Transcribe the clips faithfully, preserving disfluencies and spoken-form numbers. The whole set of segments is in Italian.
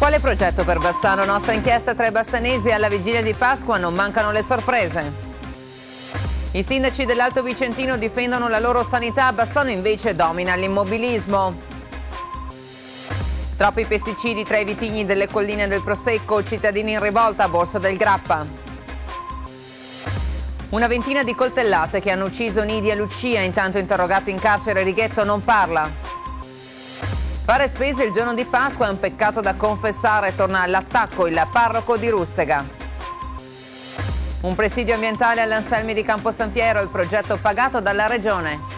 Quale progetto per Bassano? Nostra inchiesta tra i bassanesi alla vigilia di Pasqua, non mancano le sorprese. I sindaci dell'Alto Vicentino difendono la loro sanità, a Bassano invece domina l'immobilismo. Troppi pesticidi tra i vitigni delle colline del Prosecco, cittadini in rivolta a Borso del Grappa. Una ventina di coltellate che hanno ucciso Nidia e Lucia, intanto interrogato in carcere Righetto non parla. Fare spese il giorno di Pasqua è un peccato da confessare, torna all'attacco il parroco di Rustega. Un presidio ambientale all'Anselmi di Campo San Piero, il progetto pagato dalla Regione.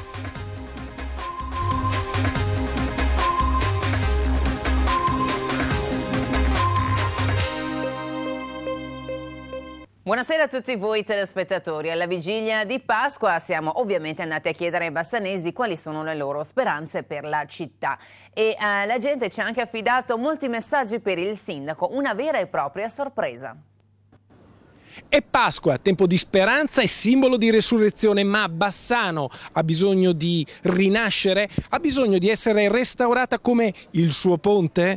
Buonasera a tutti voi telespettatori. Alla vigilia di Pasqua siamo ovviamente andati a chiedere ai bassanesi quali sono le loro speranze per la città e eh, la gente ci ha anche affidato molti messaggi per il sindaco, una vera e propria sorpresa. È Pasqua, tempo di speranza e simbolo di resurrezione, ma Bassano ha bisogno di rinascere, ha bisogno di essere restaurata come il suo ponte?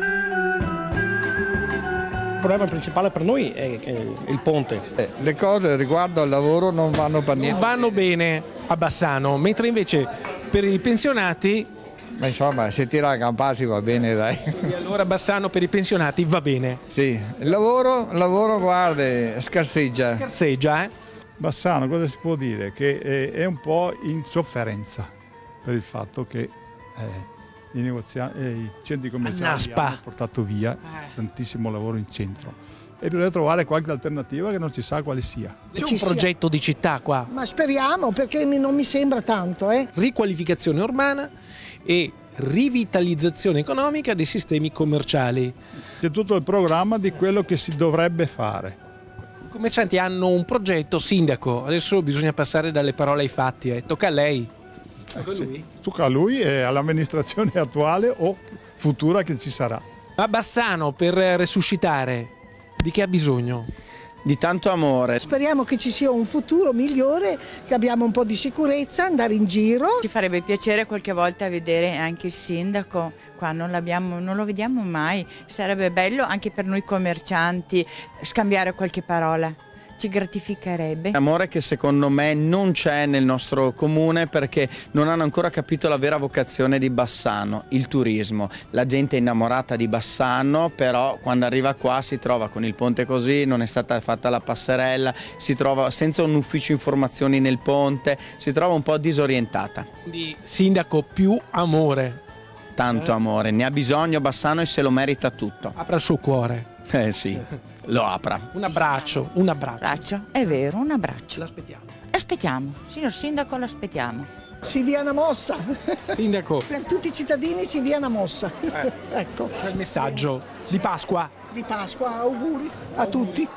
Il problema principale per noi è il ponte. Le cose riguardo al lavoro non vanno per niente. Non vanno bene a Bassano, mentre invece per i pensionati... Ma insomma, se tira la campana va bene, dai. E allora Bassano per i pensionati va bene? Sì, il lavoro, il lavoro guarda, scarseggia. Scarseggia, eh? Bassano, cosa si può dire? Che è un po' in sofferenza per il fatto che... Eh, I, negozianti, eh, i centri commerciali hanno portato via tantissimo lavoro in centro e bisogna trovare qualche alternativa che non si sa quale sia. C'è un progetto di città qua? Ma speriamo, perché non mi sembra tanto. Eh. Riqualificazione urbana e rivitalizzazione economica dei sistemi commerciali. C'è tutto il programma di quello che si dovrebbe fare. I commercianti hanno un progetto, sindaco, adesso bisogna passare dalle parole ai fatti, eh. Tocca a lei. Eh, sì. Tocca a lui e all'amministrazione attuale o futura che ci sarà. Ma Bassano per resuscitare di che ha bisogno? Di tanto amore. Speriamo che ci sia un futuro migliore, che abbiamo un po' di sicurezza, andare in giro. Ci farebbe piacere qualche volta vedere anche il sindaco, qua non, non lo vediamo mai, sarebbe bello anche per noi commercianti scambiare qualche parola. Ci gratificherebbe. Amore che secondo me non c'è nel nostro comune perché non hanno ancora capito la vera vocazione di Bassano, il turismo. La gente è innamorata di Bassano, però quando arriva qua si trova con il ponte così, non è stata fatta la passerella, si trova senza un ufficio informazioni nel ponte, si trova un po' disorientata. Quindi sindaco, più amore. Tanto amore, ne ha bisogno Bassano e se lo merita tutto. Apra il suo cuore. Eh sì, lo apra. Un abbraccio, un abbraccio. abbraccio. È vero, un abbraccio. L'aspettiamo. Aspettiamo, signor sindaco, l'aspettiamo. Si dia una mossa. Sindaco. Per tutti i cittadini si dia una mossa. Eh. Ecco. Il messaggio di Pasqua. Di Pasqua, auguri a tutti.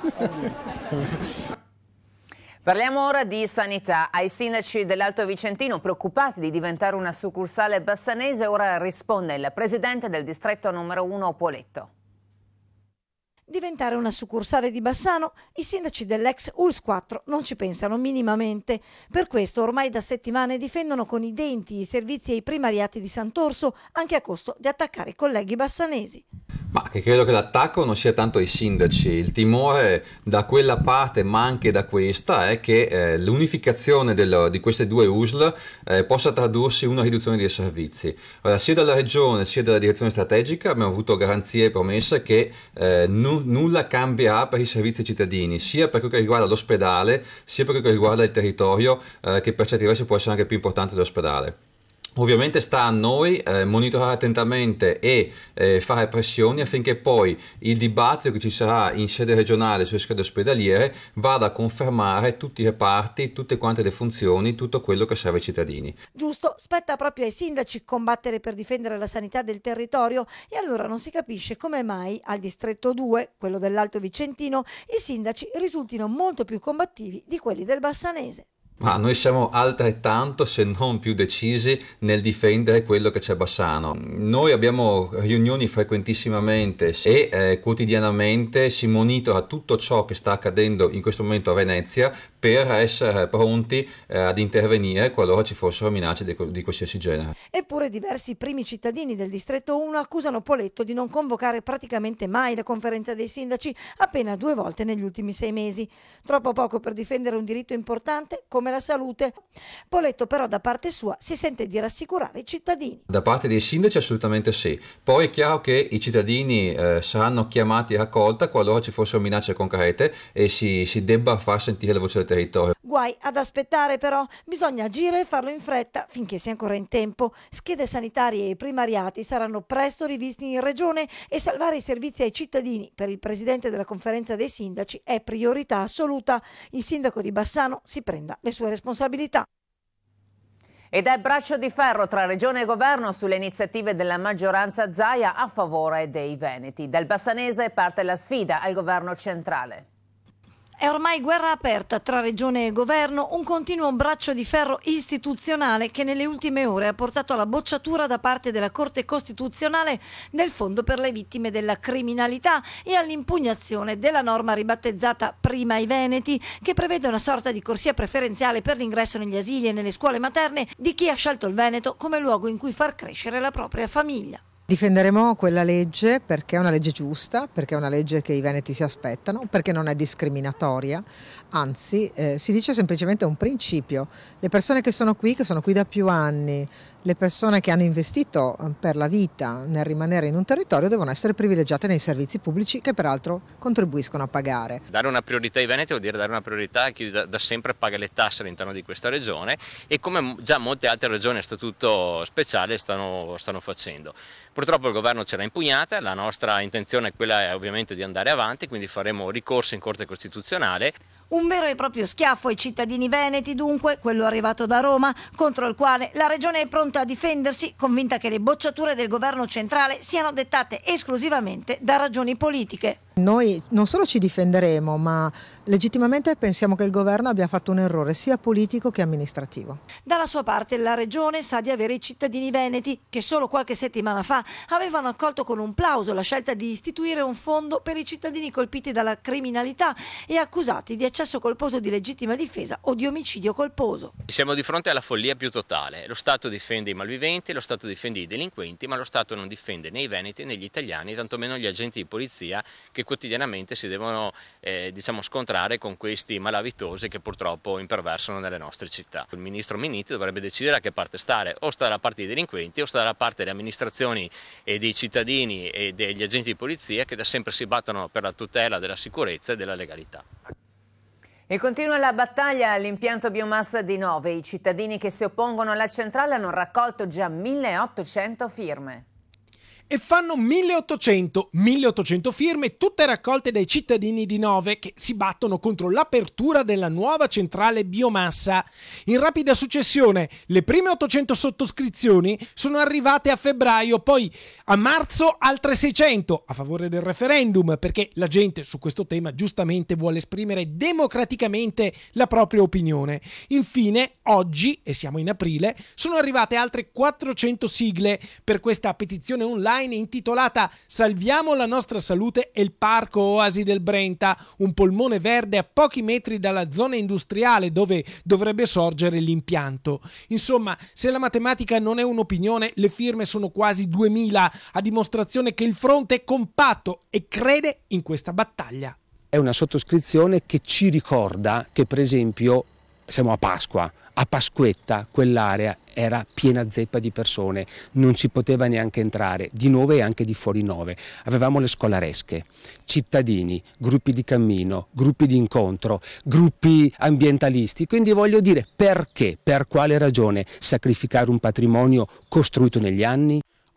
Parliamo ora di sanità. Ai sindaci dell'Alto Vicentino preoccupati di diventare una succursale bassanese, ora risponde il presidente del distretto numero uno Poletto. Diventare una succursale di Bassano, i sindaci dell'ex U L S S quattro non ci pensano minimamente. Per questo ormai da settimane difendono con i denti i servizi ai primariati di Sant'Orso, anche a costo di attaccare i colleghi bassanesi. Ma che credo che l'attacco non sia tanto ai sindaci, il timore da quella parte ma anche da questa è che eh, l'unificazione di queste due U S L eh, possa tradursi in una riduzione dei servizi. Allora, sia dalla regione sia dalla direzione strategica abbiamo avuto garanzie e promesse che eh, nu nulla cambierà per i servizi ai cittadini, sia per quello che riguarda l'ospedale sia per quello che riguarda il territorio eh, che per certi versi può essere anche più importante dell'ospedale. Ovviamente sta a noi eh, monitorare attentamente e eh, fare pressioni affinché poi il dibattito che ci sarà in sede regionale sulle schede ospedaliere vada a confermare tutti i reparti, tutte quante le funzioni, tutto quello che serve ai cittadini. Giusto, spetta proprio ai sindaci combattere per difendere la sanità del territorio e allora non si capisce come mai al distretto due, quello dell'Alto Vicentino, i sindaci risultino molto più combattivi di quelli del Bassanese. Ma noi siamo altrettanto, se non più decisi, nel difendere quello che c'è a Bassano. Noi abbiamo riunioni frequentissimamente e eh, quotidianamente si monitora tutto ciò che sta accadendo in questo momento a Venezia per essere pronti eh, ad intervenire qualora ci fossero minacce di, di qualsiasi genere. Eppure diversi primi cittadini del distretto uno accusano Poletto di non convocare praticamente mai la conferenza dei sindaci, appena due volte negli ultimi sei mesi. Troppo poco per difendere un diritto importante come la salute. Poletto però da parte sua si sente di rassicurare i cittadini. Da parte dei sindaci assolutamente sì. Poi è chiaro che i cittadini eh, saranno chiamati a raccolta qualora ci fossero minacce concrete e si, si debba far sentire la voce del territorio. Guai ad aspettare però, bisogna agire e farlo in fretta finché sia ancora in tempo. Schede sanitarie e primariati saranno presto rivisti in regione e salvare i servizi ai cittadini per il presidente della conferenza dei sindaci è priorità assoluta. Il sindaco di Bassano si prenda le sue responsabilità. Ed è braccio di ferro tra Regione e Governo sulle iniziative della maggioranza Zaia a favore dei veneti. Dal bassanese parte la sfida al governo centrale. È ormai guerra aperta tra Regione e Governo, un continuo braccio di ferro istituzionale che nelle ultime ore ha portato alla bocciatura da parte della Corte Costituzionale del Fondo per le vittime della criminalità e all'impugnazione della norma ribattezzata Prima i Veneti, che prevede una sorta di corsia preferenziale per l'ingresso negli asili e nelle scuole materne di chi ha scelto il Veneto come luogo in cui far crescere la propria famiglia. Difenderemo quella legge perché è una legge giusta, perché è una legge che i veneti si aspettano, perché non è discriminatoria, anzi eh, si dice semplicemente un principio. Le persone che sono qui, che sono qui da più anni, le persone che hanno investito per la vita nel rimanere in un territorio devono essere privilegiate nei servizi pubblici che peraltro contribuiscono a pagare. Dare una priorità ai veneti vuol dire dare una priorità a chi da, da sempre paga le tasse all'interno di questa regione e come già molte altre regioni a statuto speciale stanno, stanno facendo. Purtroppo il governo ce l'ha impugnata, la nostra intenzione è quella è ovviamente di andare avanti, quindi faremo ricorso in Corte Costituzionale. Un vero e proprio schiaffo ai cittadini veneti, dunque, quello arrivato da Roma, contro il quale la Regione è pronta a difendersi, convinta che le bocciature del governo centrale siano dettate esclusivamente da ragioni politiche. Noi non solo ci difenderemo, ma legittimamente pensiamo che il governo abbia fatto un errore sia politico che amministrativo. Dalla sua parte la Regione sa di avere i cittadini veneti che solo qualche settimana fa avevano accolto con un plauso la scelta di istituire un fondo per i cittadini colpiti dalla criminalità e accusati di eccesso colposo di legittima difesa o di omicidio colposo. Siamo di fronte alla follia più totale. Lo Stato difende i malviventi, lo Stato difende i delinquenti, ma lo Stato non difende né i veneti né gli italiani, tantomeno gli agenti di polizia che quotidianamente si devono eh, diciamo, scontrare con questi malavitosi che purtroppo imperversano nelle nostre città. Il ministro Minniti dovrebbe decidere a che parte stare, o sta dalla parte dei delinquenti o sta dalla parte delle amministrazioni e dei cittadini e degli agenti di polizia che da sempre si battono per la tutela della sicurezza e della legalità. E continua la battaglia all'impianto biomassa di Nove. I cittadini che si oppongono alla centrale hanno raccolto già milleottocento firme. E fanno milleottocento firme, tutte raccolte dai cittadini di Nove che si battono contro l'apertura della nuova centrale biomassa. In rapida successione, le prime ottocento sottoscrizioni sono arrivate a febbraio, poi a marzo altre seicento a favore del referendum, perché la gente su questo tema giustamente vuole esprimere democraticamente la propria opinione. Infine, oggi, e siamo in aprile, sono arrivate altre quattrocento sigle per questa petizione online intitolata "Salviamo la nostra salute e il parco Oasi del Brenta", un polmone verde a pochi metri dalla zona industriale dove dovrebbe sorgere l'impianto. Insomma, se la matematica non è un'opinione, le firme sono quasi duemila, a dimostrazione che il fronte è compatto e crede in questa battaglia. È una sottoscrizione che ci ricorda che, per esempio, siamo a Pasqua, a Pasquetta quell'area era piena zeppa di persone, non ci poteva neanche entrare, di Nove e anche di fuori Nove. Avevamo le scolaresche, cittadini, gruppi di cammino, gruppi di incontro, gruppi ambientalisti, quindi voglio dire, perché, per quale ragione sacrificare un patrimonio costruito negli anni?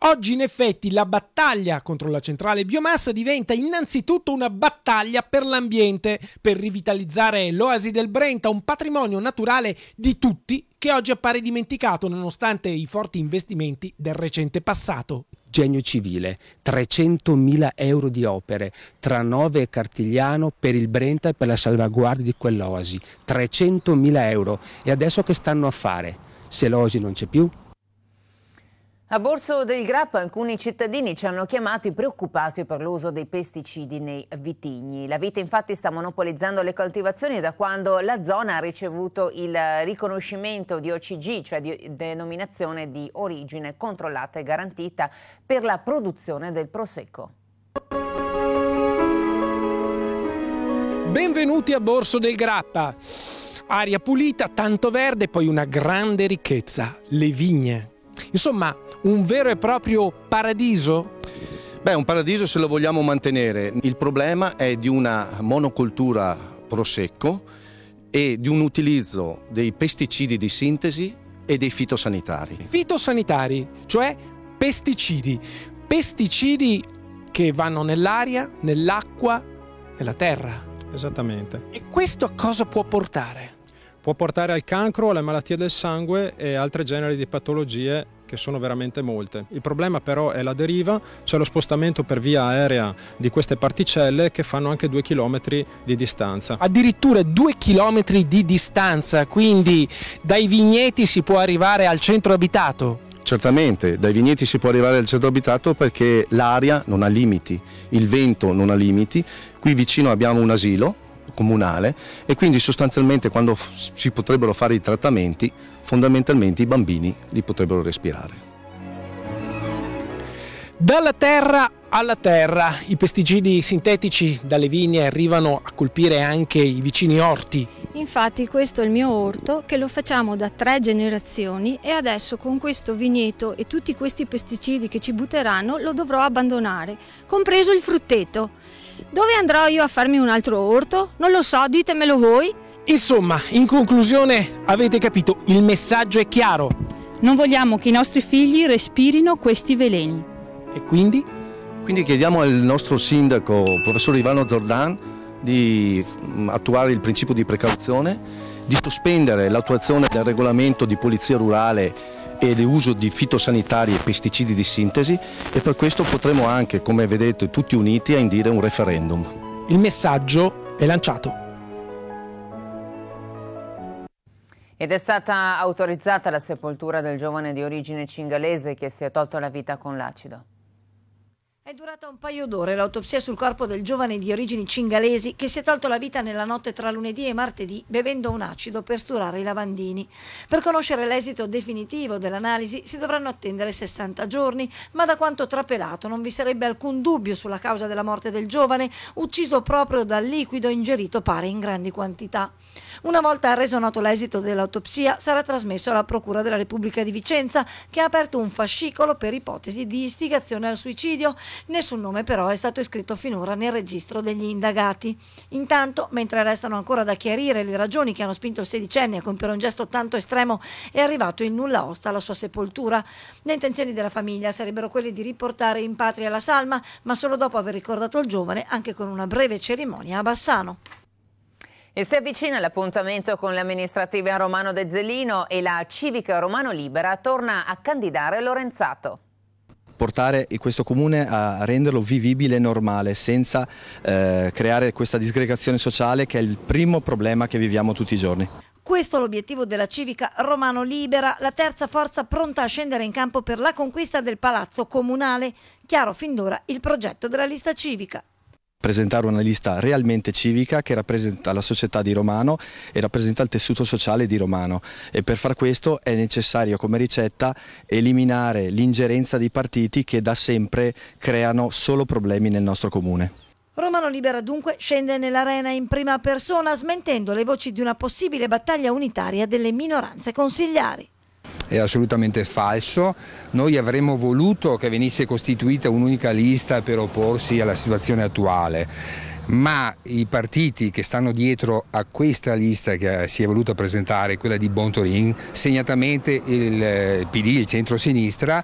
Oggi in effetti la battaglia contro la centrale biomassa diventa innanzitutto una battaglia per l'ambiente, per rivitalizzare l'oasi del Brenta, un patrimonio naturale di tutti che oggi appare dimenticato nonostante i forti investimenti del recente passato. Genio civile, trecentomila euro di opere tra Nove e Cartigliano per il Brenta e per la salvaguardia di quell'oasi. trecentomila euro. E adesso che stanno a fare? Se l'oasi non c'è più? A Borso del Grappa alcuni cittadini ci hanno chiamati preoccupati per l'uso dei pesticidi nei vitigni. La vite infatti sta monopolizzando le coltivazioni da quando la zona ha ricevuto il riconoscimento di O C G, cioè di denominazione di origine controllata e garantita per la produzione del prosecco. Benvenuti a Borso del Grappa. Aria pulita, tanto verde, poi una grande ricchezza, le vigne. Insomma, un vero e proprio paradiso? Beh, un paradiso se lo vogliamo mantenere. Il problema è di una monocoltura prosecco e di un utilizzo dei pesticidi di sintesi e dei fitosanitari. Fitosanitari, cioè pesticidi. Pesticidi che vanno nell'aria, nell'acqua, nella terra. Esattamente. E questo a cosa può portare? Può portare al cancro, alle malattie del sangue e altri generi di patologie che sono veramente molte. Il problema però è la deriva, cioè lo spostamento per via aerea di queste particelle che fanno anche due chilometri di distanza. Addirittura due chilometri di distanza, quindi dai vigneti si può arrivare al centro abitato? Certamente, dai vigneti si può arrivare al centro abitato perché l'aria non ha limiti, il vento non ha limiti, qui vicino abbiamo un asilo comunale e quindi sostanzialmente quando si potrebbero fare i trattamenti fondamentalmente i bambini li potrebbero respirare. Dalla terra alla terra, i pesticidi sintetici dalle vigne arrivano a colpire anche i vicini orti. Infatti questo è il mio orto che lo facciamo da tre generazioni e adesso con questo vigneto e tutti questi pesticidi che ci butteranno lo dovrò abbandonare, compreso il frutteto. Dove andrò io a farmi un altro orto? Non lo so, ditemelo voi. Insomma, in conclusione, avete capito, il messaggio è chiaro. Non vogliamo che i nostri figli respirino questi veleni. E quindi? Quindi chiediamo al nostro sindaco, professor Ivano Zordan, di attuare il principio di precauzione, di sospendere l'attuazione del regolamento di polizia rurale e l'uso di fitosanitari e pesticidi di sintesi e per questo potremo anche, come vedete, tutti uniti a indire un referendum. Il messaggio è lanciato. Ed è stata autorizzata la sepoltura del giovane di origine cingalese che si è tolto la vita con l'acido. È durata un paio d'ore l'autopsia sul corpo del giovane di origini cingalesi che si è tolto la vita nella notte tra lunedì e martedì bevendo un acido per sturare i lavandini. Per conoscere l'esito definitivo dell'analisi si dovranno attendere sessanta giorni, ma da quanto trapelato non vi sarebbe alcun dubbio sulla causa della morte del giovane, ucciso proprio dal liquido ingerito pare in grandi quantità. Una volta reso noto l'esito dell'autopsia sarà trasmesso alla Procura della Repubblica di Vicenza, che ha aperto un fascicolo per ipotesi di istigazione al suicidio. Nessun nome però è stato iscritto finora nel registro degli indagati. Intanto, mentre restano ancora da chiarire le ragioni che hanno spinto il sedicenne a compiere un gesto tanto estremo, è arrivato il nulla osta alla sua sepoltura. Le intenzioni della famiglia sarebbero quelle di riportare in patria la salma, ma solo dopo aver ricordato il giovane anche con una breve cerimonia a Bassano. E si avvicina l'appuntamento con le amministrative a Romano De Zellino e la civica Romano Libera torna a candidare Lorenzato. Portare questo comune a renderlo vivibile e normale senza eh, creare questa disgregazione sociale che è il primo problema che viviamo tutti i giorni. Questo è l'obiettivo della civica Romano Libera, la terza forza pronta a scendere in campo per la conquista del palazzo comunale. Chiaro fin d'ora il progetto della lista civica. Presentare una lista realmente civica che rappresenta la società di Romano e rappresenta il tessuto sociale di Romano e per far questo è necessario come ricetta eliminare l'ingerenza dei partiti che da sempre creano solo problemi nel nostro comune. Romano Libera dunque scende nell'arena in prima persona smentendo le voci di una possibile battaglia unitaria delle minoranze consigliari. È assolutamente falso, noi avremmo voluto che venisse costituita un'unica lista per opporsi alla situazione attuale, ma i partiti che stanno dietro a questa lista che si è voluta presentare, quella di Bontorin, segnatamente il P D, il centro-sinistra,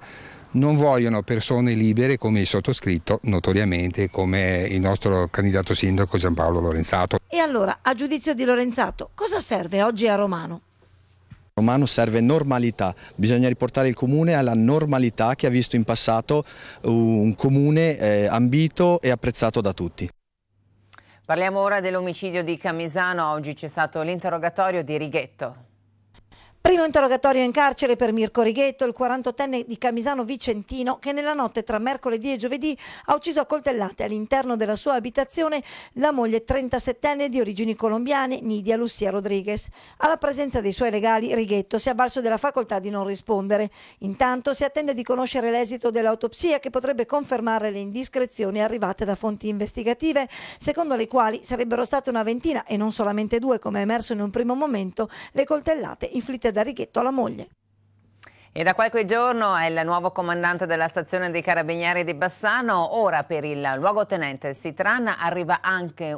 non vogliono persone libere come il sottoscritto, notoriamente come il nostro candidato sindaco Giampaolo Lorenzato. E allora, a giudizio di Lorenzato, cosa serve oggi a Romano? A Romano serve normalità, bisogna riportare il comune alla normalità che ha visto in passato un comune eh, ambito e apprezzato da tutti. Parliamo ora dell'omicidio di Camisano. Oggi c'è stato l'interrogatorio di Righetto. Primo interrogatorio in carcere per Mirko Righetto, il quarantottenne di Camisano Vicentino, che nella notte tra mercoledì e giovedì ha ucciso a coltellate all'interno della sua abitazione la moglie trentasettenne di origini colombiane, Nidia Lucia Rodriguez. Alla presenza dei suoi legali, Righetto si è avvalso della facoltà di non rispondere. Intanto si attende di conoscere l'esito dell'autopsia, che potrebbe confermare le indiscrezioni arrivate da fonti investigative, secondo le quali sarebbero state una ventina e non solamente due, come è emerso in un primo momento, le coltellate inflitte da Righetto alla moglie. E da qualche giorno è il nuovo comandante della stazione dei Carabinieri di Bassano. Ora per il luogotenente Sitran arriva anche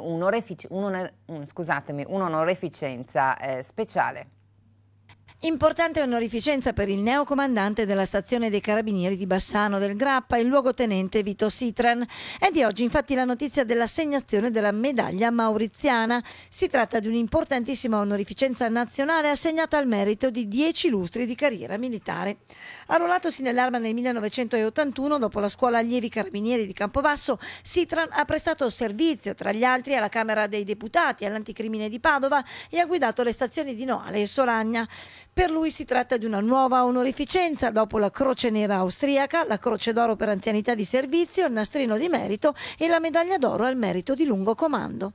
un'onorificenza eh, speciale. Importante onorificenza per il neocomandante della stazione dei Carabinieri di Bassano del Grappa, il luogotenente Vito Sitran. È di oggi infatti la notizia dell'assegnazione della medaglia mauriziana. Si tratta di un'importantissima onorificenza nazionale assegnata al merito di dieci lustri di carriera militare. Arruolatosi nell'arma nel millenovecentottantuno, dopo la scuola allievi Carabinieri di Campobasso, Sitran ha prestato servizio tra gli altri alla Camera dei Deputati, all'Anticrimine di Padova e ha guidato le stazioni di Noale e Solagna. Per lui si tratta di una nuova onorificenza dopo la Croce Nera austriaca, la Croce d'Oro per anzianità di servizio, il Nastrino di Merito e la Medaglia d'Oro al merito di lungo comando.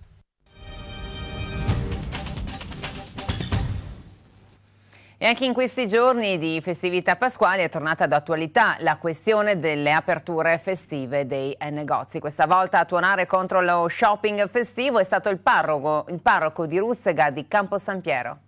E anche in questi giorni di festività pasquali è tornata d'attualità la questione delle aperture festive dei negozi. Questa volta a tuonare contro lo shopping festivo è stato il parroco, il parroco di Russega di Campo San Piero.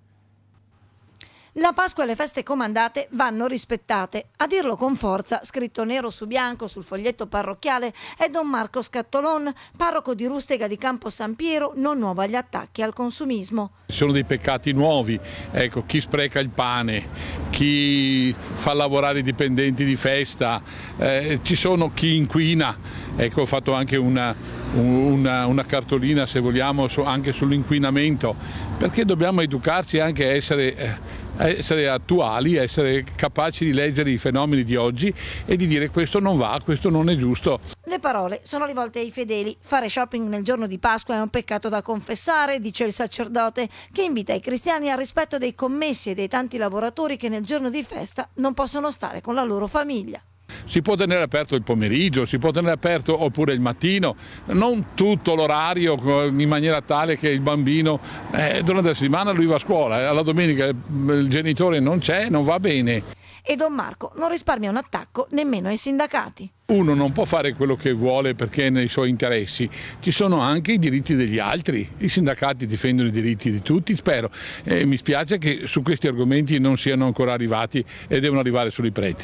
La Pasqua e le feste comandate vanno rispettate. A dirlo con forza, scritto nero su bianco sul foglietto parrocchiale, è Don Marco Scattolon, parroco di Russega di Campo San Piero, non nuovo agli attacchi al consumismo. Sono dei peccati nuovi, ecco, chi spreca il pane, chi fa lavorare i dipendenti di festa, eh, ci sono chi inquina, ecco, ho fatto anche una, una, una cartolina, se vogliamo, anche sull'inquinamento, perché dobbiamo educarci anche a essere... Eh, essere attuali, essere capaci di leggere i fenomeni di oggi e di dire questo non va, questo non è giusto. Le parole sono rivolte ai fedeli. Fare shopping nel giorno di Pasqua è un peccato da confessare, dice il sacerdote, che invita i cristiani al rispetto dei commessi e dei tanti lavoratori che nel giorno di festa non possono stare con la loro famiglia. Si può tenere aperto il pomeriggio, si può tenere aperto oppure il mattino, non tutto l'orario in maniera tale che il bambino eh, durante la settimana lui va a scuola, alla domenica il genitore non c'è, non va bene. E Don Marco non risparmia un attacco nemmeno ai sindacati. Uno non può fare quello che vuole perché è nei suoi interessi, ci sono anche i diritti degli altri, i sindacati difendono i diritti di tutti, spero. E mi spiace che su questi argomenti non siano ancora arrivati e devono arrivare sui preti.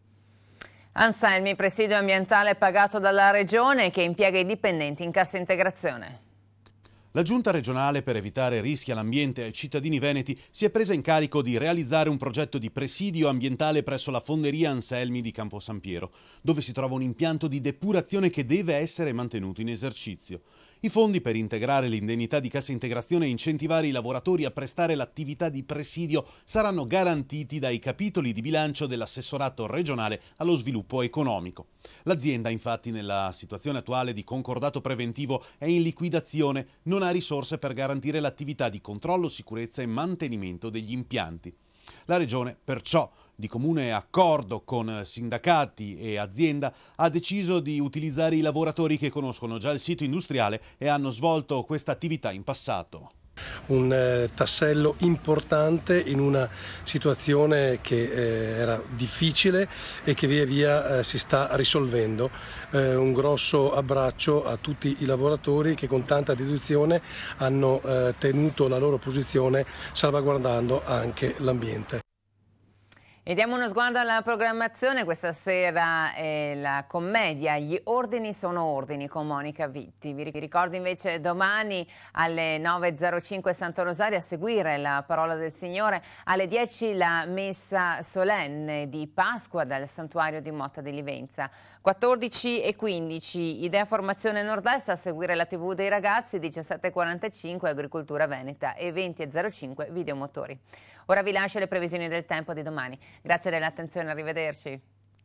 Anselmi, presidio ambientale pagato dalla Regione che impiega i dipendenti in cassa integrazione. La Giunta regionale, per evitare rischi all'ambiente e ai cittadini veneti, si è presa in carico di realizzare un progetto di presidio ambientale presso la fonderia Anselmi di Campo San Piero, dove si trova un impianto di depurazione che deve essere mantenuto in esercizio. I fondi per integrare l'indennità di cassa integrazione e incentivare i lavoratori a prestare l'attività di presidio saranno garantiti dai capitoli di bilancio dell'assessorato regionale allo sviluppo economico. L'azienda, infatti, nella situazione attuale di concordato preventivo è in liquidazione, non ha risorse per garantire l'attività di controllo, sicurezza e mantenimento degli impianti. La Regione, perciò, di comune accordo con sindacati e azienda, ha deciso di utilizzare i lavoratori che conoscono già il sito industriale e hanno svolto questa attività in passato. Un eh, tassello importante in una situazione che eh, era difficile e che via via eh, si sta risolvendo. Eh, un grosso abbraccio a tutti i lavoratori che con tanta dedizione hanno eh, tenuto la loro posizione salvaguardando anche l'ambiente. E diamo uno sguardo alla programmazione. Questa sera è la commedia Gli ordini sono ordini con Monica Vitti. Vi ricordo invece domani alle nove e zero cinque Santo Rosario a seguire la parola del Signore, alle dieci la messa solenne di Pasqua dal santuario di Motta di Livenza. quattordici e quindici Idea Formazione Nord-Est a seguire la tivù dei ragazzi, diciassette e quarantacinque Agricoltura Veneta e venti e zero cinque Videomotori. Ora vi lascio le previsioni del tempo di domani. Grazie dell'attenzione, arrivederci.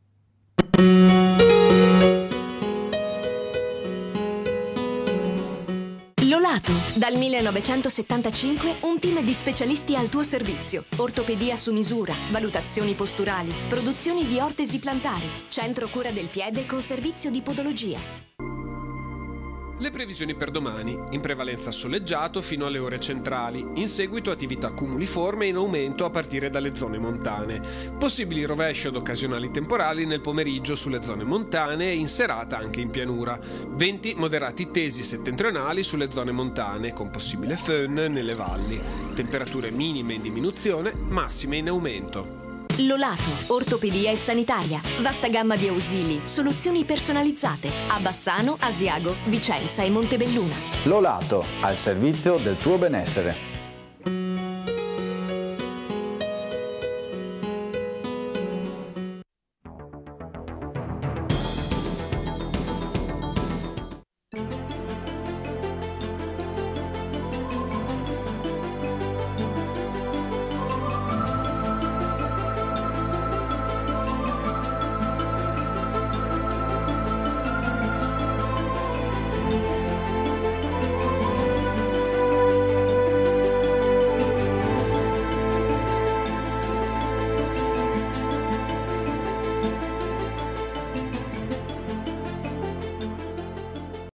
Lolato, dal millenovecentosettantacinque un team di specialisti al tuo servizio. Ortopedia su misura, valutazioni posturali, produzioni di ortesi plantari, centro cura del piede con servizio di podologia. Le previsioni per domani: in prevalenza soleggiato fino alle ore centrali, in seguito attività cumuliforme in aumento a partire dalle zone montane. Possibili rovesci od occasionali temporali nel pomeriggio sulle zone montane e in serata anche in pianura. Venti moderati tesi settentrionali sulle zone montane, con possibile föhn nelle valli. Temperature minime in diminuzione, massime in aumento. Lolato, ortopedia e sanitaria, vasta gamma di ausili, soluzioni personalizzate a Bassano, Asiago, Vicenza e Montebelluna. Lolato, al servizio del tuo benessere.